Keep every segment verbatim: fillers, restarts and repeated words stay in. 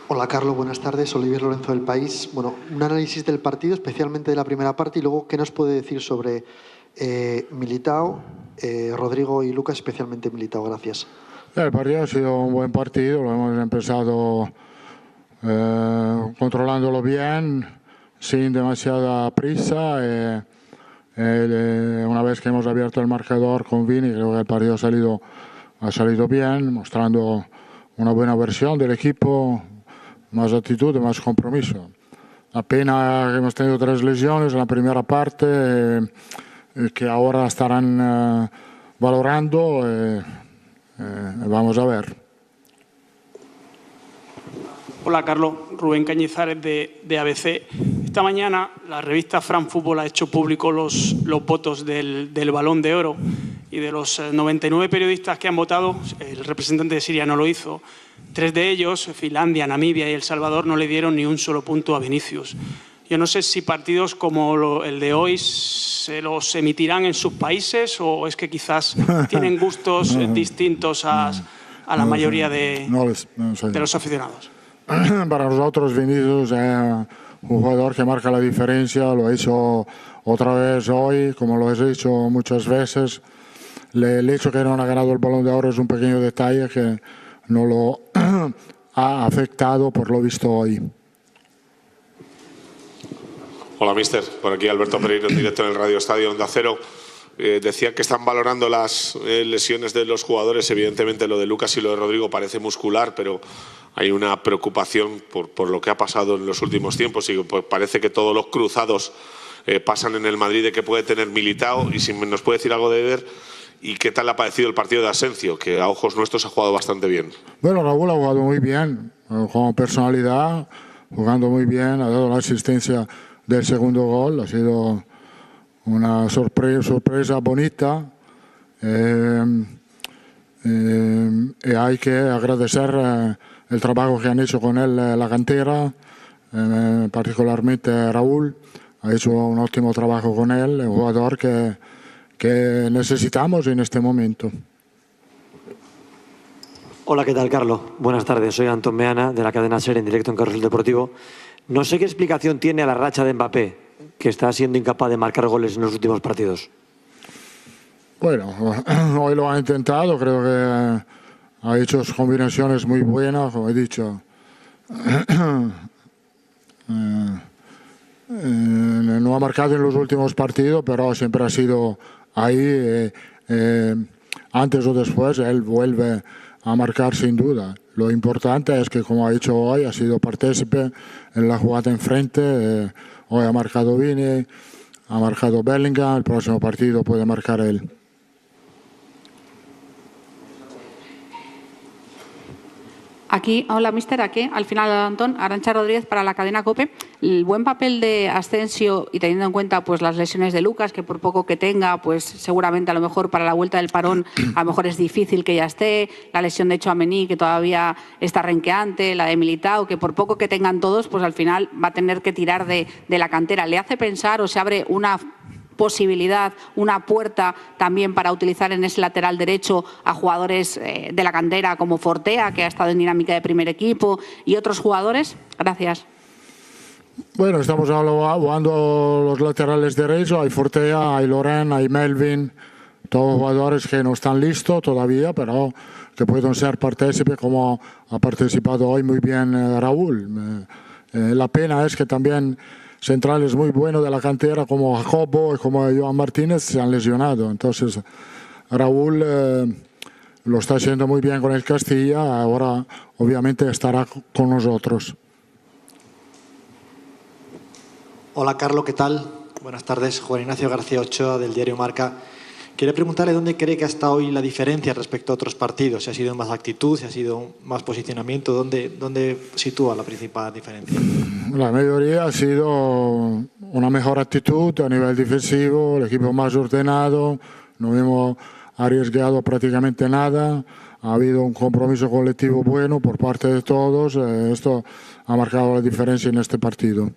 Hola, Carlos, buenas tardes. Olivier Lorenzo del País. Bueno, un análisis del partido, especialmente de la primera parte, y luego, ¿qué nos puede decir sobre eh, Militao, eh, Rodrigo y Lucas, especialmente Militao? Gracias. El partido ha sido un buen partido, lo hemos empezado eh, controlándolo bien, sin demasiada prisa. Eh, eh, una vez que hemos abierto el marcador con Vini, creo que el partido ha salido, ha salido bien, mostrando una buena versión del equipo, más actitud y más compromiso. Apenas hemos tenido tres lesiones en la primera parte, eh, que ahora estarán eh, valorando. Eh, eh, vamos a ver. Hola, Carlos. Rubén Cañizares de, de A B C. Esta mañana la revista Fran Fútbol ha hecho público los, los votos del, del Balón de Oro, y de los noventa y nueve periodistas que han votado, el representante de Siria no lo hizo. Tres de ellos, Finlandia, Namibia y El Salvador, no le dieron ni un solo punto a Vinicius. Yo no sé si partidos como lo, el de hoy se los emitirán en sus países, o es que quizás tienen gustos no, distintos a, a la no mayoría de, no les, no de los aficionados. Para nosotros Vinicius es un jugador que marca la diferencia, lo ha hecho otra vez hoy, como lo has hecho muchas veces. Le, el hecho que no ha ganado el Balón de Oro es un pequeño detalle que no lo ha afectado por lo visto hoy. Hola, mister. Por aquí Alberto Pereiro, en directo en el Radio Estadio Onda Cero. Eh, decía que están valorando las eh, lesiones de los jugadores. Evidentemente lo de Lucas y lo de Rodrigo parece muscular, pero hay una preocupación por, por lo que ha pasado en los últimos tiempos, y pues parece que todos los cruzados eh, pasan en el Madrid de que puede tener Militao. Y si nos puede decir algo de Eder, ¿y qué tal le ha parecido el partido de Asensio, que a ojos nuestros ha jugado bastante bien? Bueno, Raúl ha jugado muy bien, con personalidad, jugando muy bien, ha dado la asistencia del segundo gol, ha sido una sorpresa, sorpresa bonita. Eh, eh, y hay que agradecer eh, el trabajo que han hecho con él eh, la cantera, eh, particularmente Raúl, ha hecho un ótimo trabajo con él, un jugador que que necesitamos en este momento. Hola, ¿qué tal, Carlos? Buenas tardes, soy Antón Meana, de la cadena SER, en directo en Carrusel Deportivo. No sé qué explicación tiene a la racha de Mbappé, que está siendo incapaz de marcar goles en los últimos partidos. Bueno, hoy lo ha intentado, creo que ha hecho combinaciones muy buenas, como he dicho. eh, eh, no ha marcado en los últimos partidos, pero siempre ha sido ahí, eh, eh, antes o después, él vuelve a marcar sin duda. Lo importante es que, como ha dicho hoy, ha sido partícipe en la jugada enfrente. Eh, hoy ha marcado Vini, ha marcado Bellingham, el próximo partido puede marcar él. Aquí, hola, mister, aquí, al final, Antón, Arantxa Rodríguez para la cadena COPE. El buen papel de Asensio, y teniendo en cuenta pues las lesiones de Lucas, que por poco que tenga, pues seguramente a lo mejor para la vuelta del parón a lo mejor es difícil que ya esté, la lesión de Tchouaméni, que todavía está renqueante, la de Militao, que por poco que tengan todos, pues al final va a tener que tirar de, de la cantera. ¿Le hace pensar o se abre una posibilidad, una puerta también para utilizar en ese lateral derecho a jugadores eh, de la cantera como Fortea, que ha estado en dinámica de primer equipo, y otros jugadores? Gracias. Bueno, estamos jugando los laterales derechos, hay Fortea, hay Loren, hay Melvin, todos jugadores que no están listos todavía, pero que pueden ser partícipes, como ha participado hoy muy bien eh, Raúl. Eh, eh, la pena es que también centrales muy buenos de la cantera como Jacobo y como Joan Martínez se han lesionado. Entonces Raúl eh, lo está haciendo muy bien con el Castilla, ahora obviamente estará con nosotros. Hola, Carlos, ¿qué tal? Buenas tardes, Juan Ignacio García Ochoa, del diario Marca. Quería preguntarle dónde cree que ha estado hoy la diferencia respecto a otros partidos, si ha sido más actitud, si ha sido más posicionamiento, ¿dónde, dónde sitúa la principal diferencia? La mayoría ha sido una mejor actitud a nivel defensivo, el equipo más ordenado, no hemos arriesgado prácticamente nada, ha habido un compromiso colectivo bueno por parte de todos, eh, esto ha marcado la diferencia en este partido.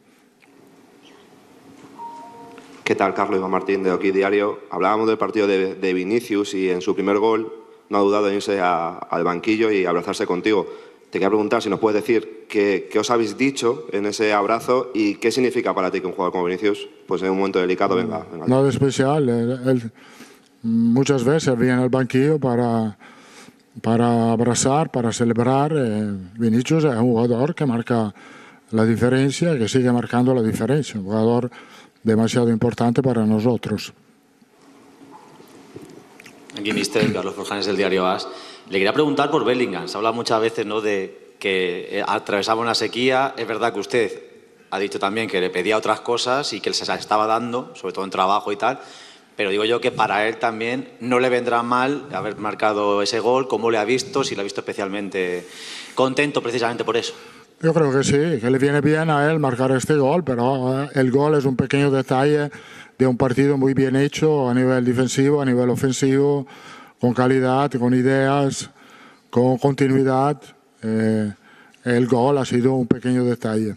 ¿Qué tal, Carlos? Iván Martín, de Aquí Diario. Hablábamos del partido de, de Vinicius y en su primer gol no ha dudado en irse a, al banquillo y abrazarse contigo. Te quería preguntar si nos puedes decir ¿qué, ¿qué os habéis dicho en ese abrazo y qué significa para ti que un jugador como Vinicius, pues en un momento delicado, venga? venga Nada especial. Él, él muchas veces viene al banquillo para, para abrazar, para celebrar. Eh, Vinicius es un jugador que marca la diferencia, que sigue marcando la diferencia. Un jugador demasiado importante para nosotros. Aquí, mister Carlos Forjanes, del diario A S. Le quería preguntar por Bellingham. Se habla muchas veces, ¿no?, de que atravesaba una sequía. Es verdad que usted ha dicho también que le pedía otras cosas y que él se las estaba dando, sobre todo en trabajo y tal. Pero digo yo que para él también no le vendrá mal haber marcado ese gol. ¿Cómo le ha visto? Si lo ha visto especialmente contento precisamente por eso. Yo creo que sí, que le viene bien a él marcar este gol, pero el gol es un pequeño detalle de un partido muy bien hecho a nivel defensivo, a nivel ofensivo, con calidad, con ideas, con continuidad. Eh, el gol ha sido un pequeño detalle.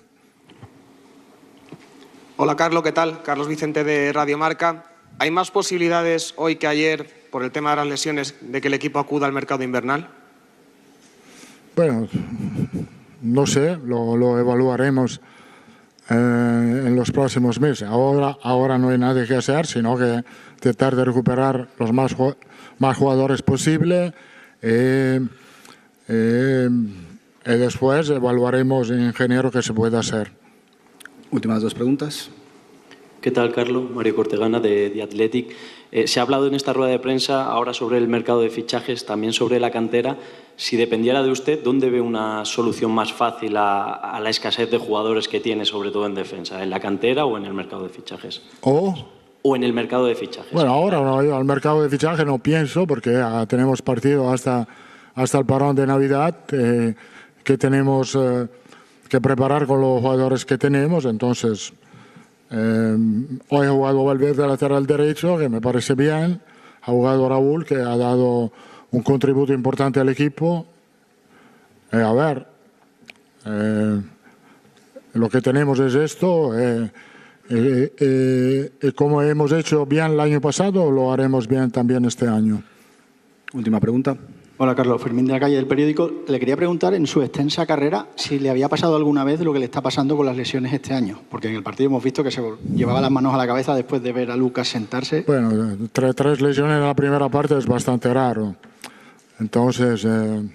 Hola Carlos, ¿qué tal? Carlos Vicente de Radio Marca. ¿Hay más posibilidades hoy que ayer, por el tema de las lesiones, de que el equipo acuda al mercado invernal? Bueno, no sé, lo, lo evaluaremos eh, en los próximos meses. Ahora, ahora no hay nada que hacer, sino que tratar de recuperar los más, más jugadores posible. Eh, eh, y después evaluaremos en ingeniero qué se puede hacer. Últimas dos preguntas. ¿Qué tal, Carlos? Mario Cortegana, de The Athletic. Eh, se ha hablado en esta rueda de prensa ahora sobre el mercado de fichajes, también sobre la cantera. Si dependiera de usted, ¿dónde ve una solución más fácil a, a la escasez de jugadores que tiene, sobre todo en defensa? ¿En la cantera o en el mercado de fichajes? ¿O? O en el mercado de fichajes. Bueno, ahora no, yo al mercado de fichajes no pienso, porque ah, tenemos partido hasta, hasta el parón de Navidad, eh, que tenemos eh, que preparar con los jugadores que tenemos. Entonces, eh, hoy ha jugado Valverde lateral derecho, que me parece bien. Ha jugado Raúl, que ha dado un contributo importante al equipo. Eh, a ver, eh, lo que tenemos es esto. Eh, eh, eh, eh, como hemos hecho bien el año pasado, lo haremos bien también este año. Última pregunta. Hola Carlos, Fermín de la Calle del Periódico. Le quería preguntar en su extensa carrera si le había pasado alguna vez lo que le está pasando con las lesiones este año, porque en el partido hemos visto que se llevaba las manos a la cabeza después de ver a Lucas sentarse. Bueno, tres, tres lesiones en la primera parte es bastante raro. Entonces, eh,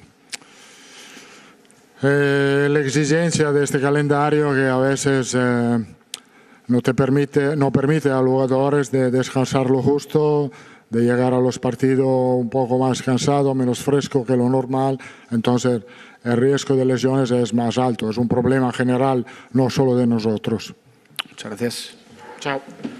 eh, la exigencia de este calendario que a veces eh, no te permite, no permite a los jugadores de descansar lo justo, de llegar a los partidos un poco más cansado, menos fresco que lo normal. Entonces, el riesgo de lesiones es más alto. Es un problema general, no solo de nosotros. Muchas gracias. Chao.